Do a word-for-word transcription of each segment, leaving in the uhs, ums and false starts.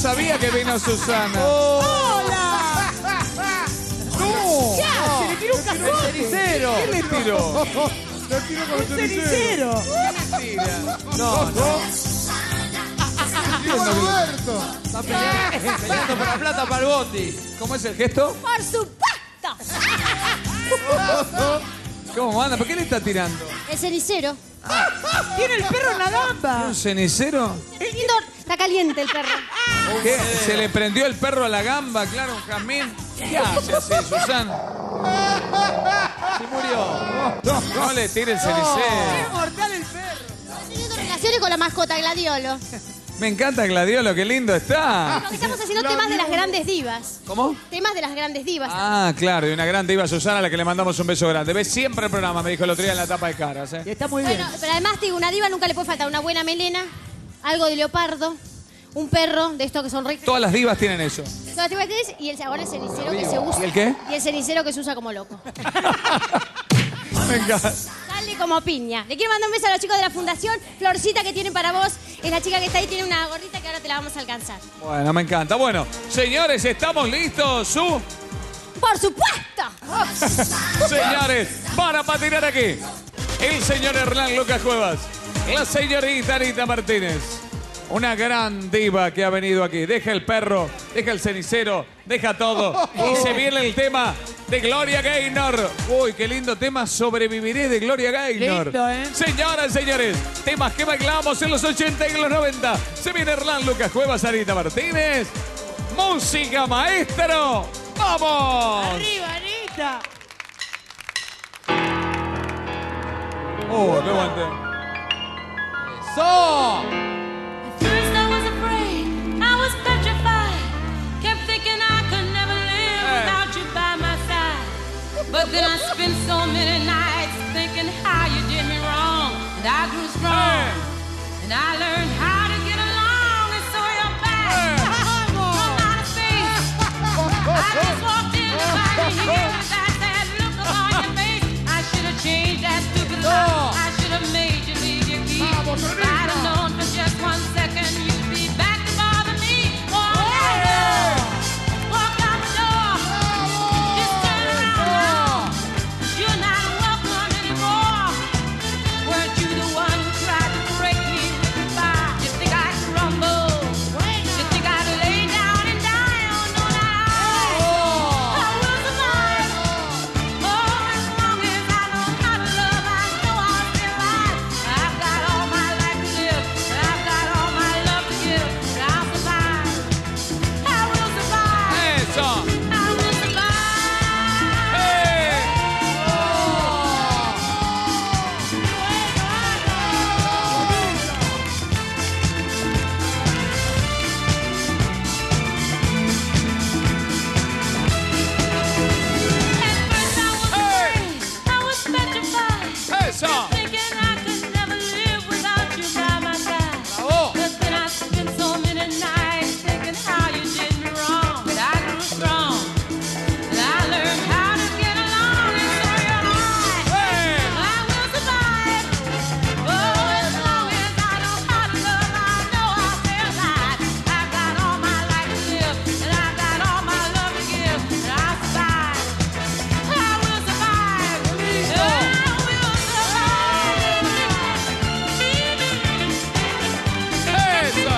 sabía que vino Susana. Oh. ¡Hola! ¡No! ¿Qué hace? Le tiró un cazote. ¡Cenicero! ¿Qué le tiró? ¡Lo tiro con el Un cenicero! cenicero. No, no. Roberto. Está peleando, peleando por la plata para el bondi. ¿Cómo es el gesto? ¡Por supuesto! ¿Cómo anda? ¿Por qué le está tirando? El cenicero. Tiene el perro en la gamba. ¿Un cenicero? Es lindo. Está caliente el perro. ¿Qué? ¿Se le prendió el perro a la gamba? Claro, un jazmín. ¿Qué hace así, Susana? Se murió. No, no le tire el cenicero. Es mortal el perro. Estoy teniendo relaciones con la mascota Gladiolo. Me encanta Gladiolo, qué lindo está. Porque estamos haciendo temas de las grandes divas. ¿Cómo? Temas de las grandes divas. Ah, claro, y una gran diva Susana a la que le mandamos un beso grande. Ve siempre el programa, me dijo el otro día en la tapa de caras, Y ¿eh? está muy bien. Bueno, pero además te digo, una diva nunca le puede faltar una buena melena, algo de leopardo, un perro de estos que son ricos. Todas las divas tienen eso. Todas las divas tienes, y el, ahora el cenicero que se usa. ¿Y el qué? Y el cenicero que se usa como loco. Me encanta. Dale como piña. Le quiero mandar un beso a los chicos de la fundación. Florcita que tienen para vos. Es la chica que está ahí, tiene una gordita que ahora te la vamos a alcanzar. Bueno, me encanta. Bueno, señores, ¿estamos listos? Su... ¡Por supuesto! Señores, van a patinar aquí. El señor Hernán Lucas Cuevas. La señorita Anita Martínez. Una gran diva que ha venido aquí. Deja el perro, deja el cenicero, deja todo. Y se viene el tema de Gloria Gaynor. Uy, qué lindo tema. Sobreviviré de Gloria Gaynor. Lindo, ¿eh? Señoras y señores, temas que bailamos en los ochenta y en los noventa. Se viene Hernán Lucas Cuevas, Anita Martínez. Música, maestro. ¡Vamos! ¡Arriba, Anita! Oh, qué buen tema. ¡Eso! First I was afraid, I was petrified. Kept thinking I could never live without you by my side. But then I spent so many nights thinking how you did me wrong. And I grew strong. And I learned how to get along. And so you're back. From outer space. I just walked in to find you here with that sad look upon your face. I should have changed that stupid look. I should have made you leave your key. If I'd have known for just one second you'd be back to bother me. Walk out the door. Walk out the door. Just turn around now. You're not welcome anymore. Weren't you the one who tried to break me with goodbye? You think I'd crumble? You think I'd lay down and die? Oh, no, not I. I will survive. Oh, as long as I know how to love, I know I'll be alive. I've got all my life to live, and I've got all my love to give, but I'll survive. I will survive. Eso. I will survive. At first I was afraid, I was petrified. Eso. Thinking I could never live without you by my side. Bravo. But then I spent so many nights thinking how you did me wrong. But I grew strong. And I learned how to get along. And so you're mine. I will survive. Oh, as long as I know how to love, I know I'll stay alive. I've got all my life to live. And I've got all my love to give. And I'll survive. I will survive. I will survive. Eso.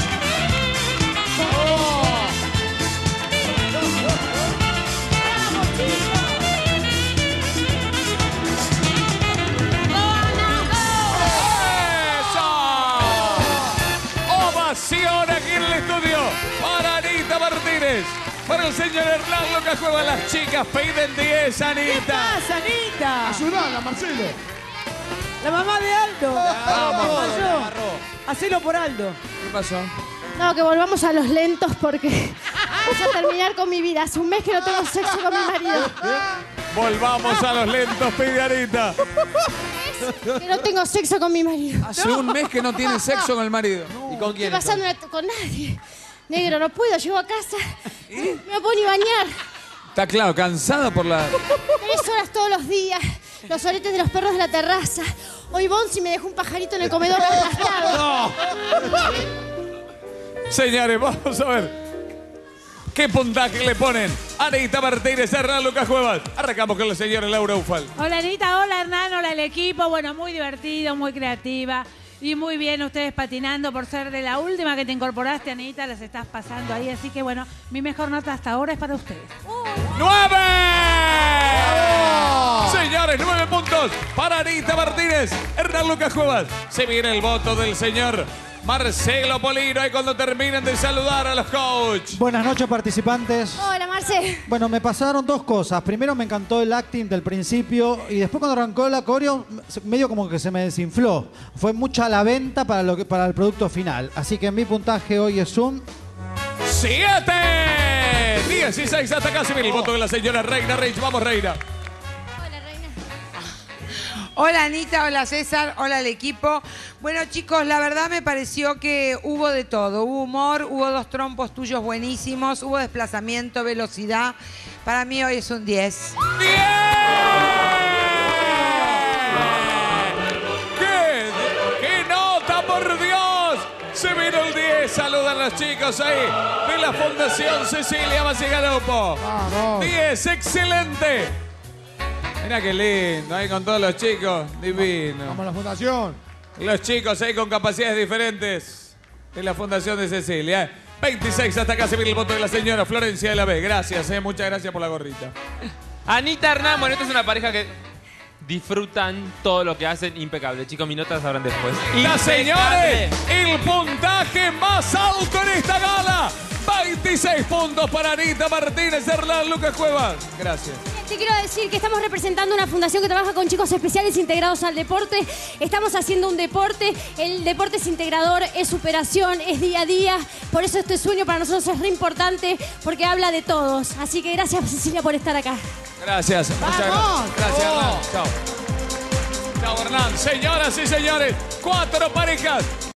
Ovación aquí en el estudio para Anita Martínez. Para el señor Hernán Lucas Cuevas. Las chicas piden diez, ¿Qué Anita. pasa, Anita? Ayudala, Marcelo. La mamá de Aldo. Vamos, ¿Qué le pasó? agarró. Hacelo por Aldo. ¿Qué pasó? No, que volvamos a los lentos porque vamos a terminar con mi vida. Hace un mes que no tengo sexo con mi marido. Volvamos a los lentos, pide Anita. Que no tengo sexo con mi marido. Hace un mes que no tiene sexo con el marido. ¿Y con Estoy quién? pasando una- con nadie. Negro, no puedo, llego a casa. No me puedo ni bañar. Está claro, cansada por la... Tres horas todos los días. Los oretes de los perros de la terraza. Hoy Bonsi me dejó un pajarito en el comedor aplastado. ¡No! Señores, vamos a ver. ¿Qué puntaje le ponen? Anita Martínez, Hernán Lucas Cuevas. Arrancamos con la señora Laura Ufal. Hola Anita, hola Hernán, hola el equipo. Bueno, muy divertido, muy creativa. Y muy bien ustedes patinando por ser de la última que te incorporaste, Anita. Las estás pasando ahí. Así que bueno, mi mejor nota hasta ahora es para ustedes. ¡Nueve! Señores, nueve puntos para Anita Martínez, Hernán Lucas Cuevas. Se viene el voto del señor Marcelo Polino. Y cuando terminen de saludar a los coaches. Buenas noches, participantes. Hola, Marce. Bueno, me pasaron dos cosas. Primero me encantó el acting del principio y después cuando arrancó la coreo, medio como que se me desinfló. Fue mucha la venta para, lo que, para el producto final. Así que mi puntaje hoy es un... ¡Siete! dieciséis hasta casi mil. El voto de la señora Reina Reich. Vamos, Reina. Hola, Reina. Hola Anita, hola César, hola el equipo. Bueno chicos, la verdad me pareció que hubo de todo. Hubo humor, hubo dos trompos tuyos buenísimos, hubo desplazamiento, velocidad. Para mí hoy es un diez. ¡Diez! ¿Qué? ¡Qué nota, por Dios! Se vino el diez. Saludan los chicos ahí de la Fundación Cecilia Basigalupo. diez, excelente. Mira qué lindo, ahí con todos los chicos, divino. Vamos a la fundación. Los chicos ahí con capacidades diferentes de la Fundación de Cecilia. veintiséis hasta casi mil el voto de la señora Florencia de la B. Gracias, eh, muchas gracias por la gorrita. Anita Hernán, bueno, esta es una pareja que disfrutan todo lo que hacen impecable. Chicos, mis notas sabrán después. Las señores, Impecable. el puntaje más alto en esta gala. veintiséis puntos para Anita Martínez, Hernán Lucas Cuevas. Gracias. Te quiero decir que estamos representando una fundación que trabaja con chicos especiales integrados al deporte. Estamos haciendo un deporte. El deporte es integrador, es superación, es día a día. Por eso este sueño para nosotros es re importante, porque habla de todos. Así que gracias, Cecilia, por estar acá. Gracias. Muchas gracias. Gracias, Hernán. Chao. Chao, Hernán. Señoras y señores, cuatro parejas.